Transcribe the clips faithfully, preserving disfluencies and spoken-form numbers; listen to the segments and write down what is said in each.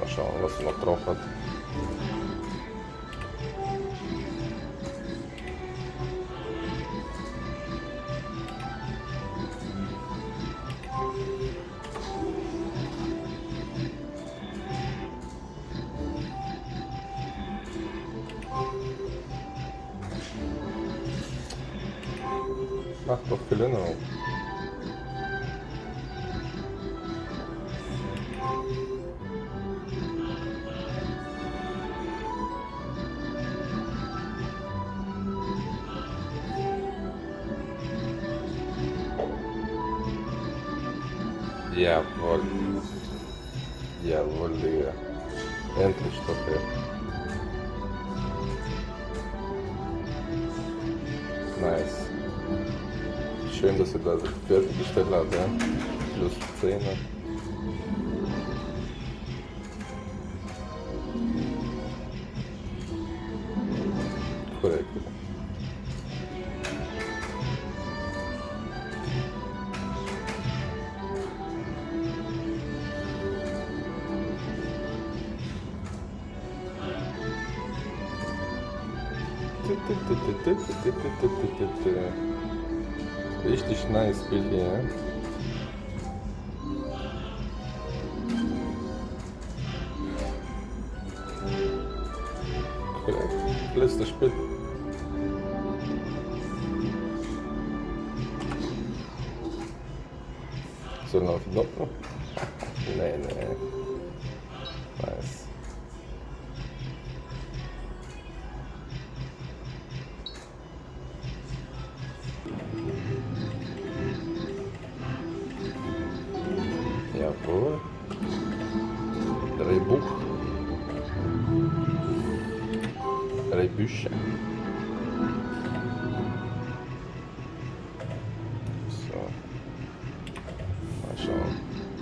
Mal schauen, was er noch drauf hat. Mach doch viel Erinnerung. Jawohl. Jawohl, Digga. Endlich doch, ey. Nice. Schön, dass ihr da fertiggestellt habt, ja. Plus zehn. Korrekt. Richtig nice Bild hier. Korrekt. Letztes Spiel. So noch noch. Nee, nee. Nice. Jawohl. Drehbuch. Drehbücher. So. Mal schauen.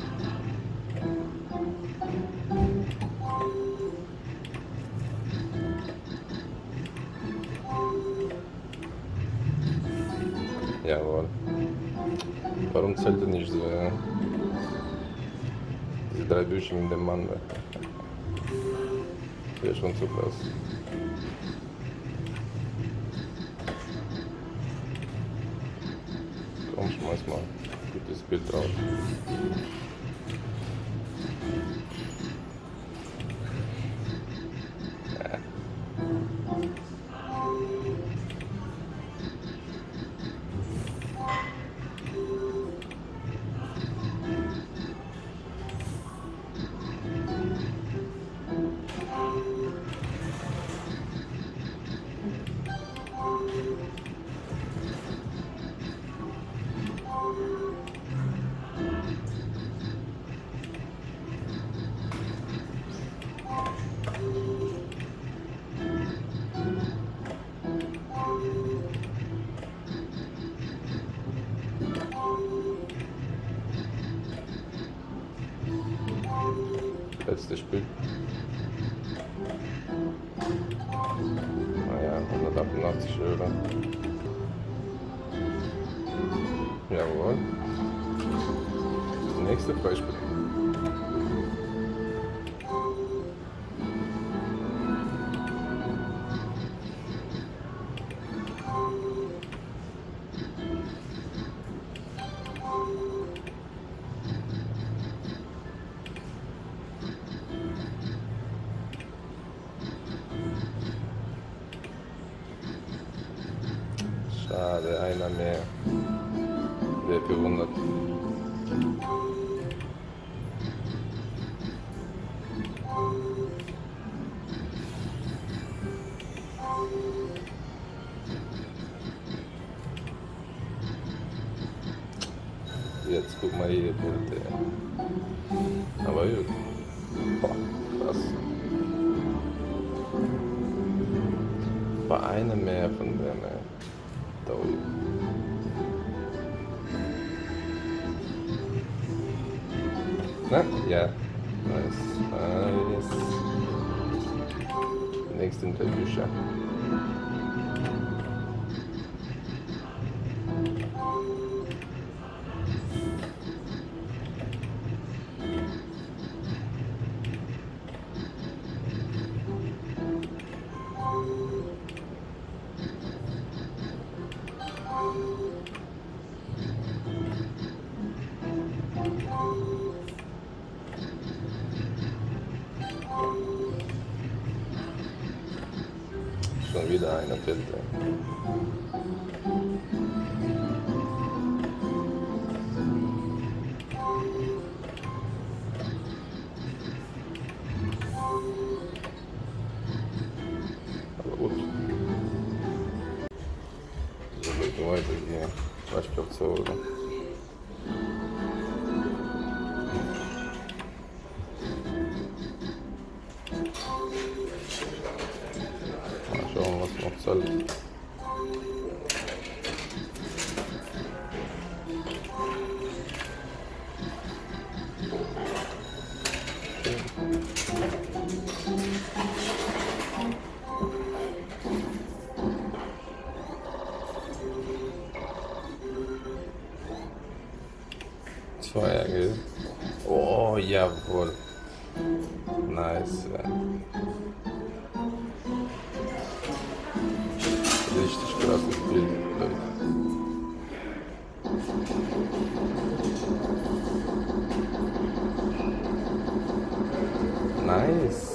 Jawohl. Warum zählt er nicht so, ja? Diese drei Bücher mit dem Mann. Das wäre schon zu krass. Komm, schmeiß mal gutes Bild drauf. Ja. Letztes Spiel. Naja, hundertachtundachtzig Euro. Jawohl. Das nächste Beispiel. Schade, einer mehr. Wer verwundert. Jetzt guck mal hier, Bild. Aber gut. Boah, krass. War eine mehr von der mehr. Da oben. Na, ja. Nice. Nice. Nächsten Bücher. Schon wieder eine Vierte. Aber gut. So geht weiter hier. Ich glaube so, oder? Mal schauen, was noch zählt. Zweier, gell? Oh, jawohl. Nice, ja. Richtig krasses Bild, Leute. Nice.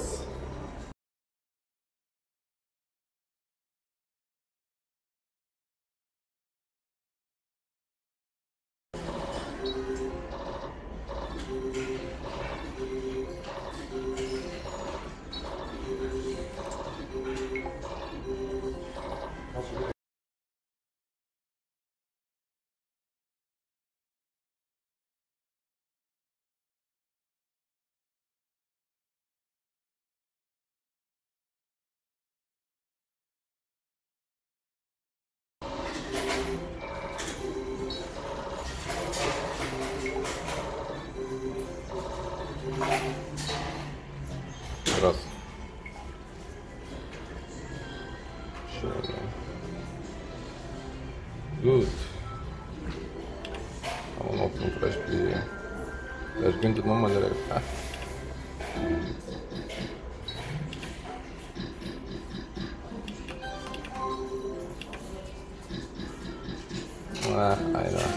Krass. Schön. Gut. Aber noch zum Beispiel. Vielleicht könnte nochmal direkt. Ah. Ah, einer.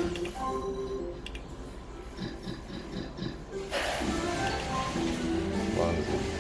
Wahnsinn.